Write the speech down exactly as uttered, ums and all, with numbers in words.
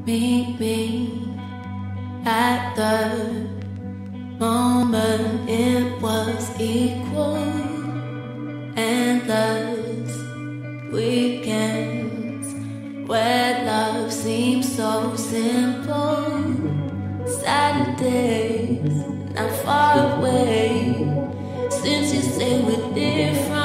Meet me at the moment it was equal. Endless weekends where love seems so simple. Saturdays not far away since you say we're different.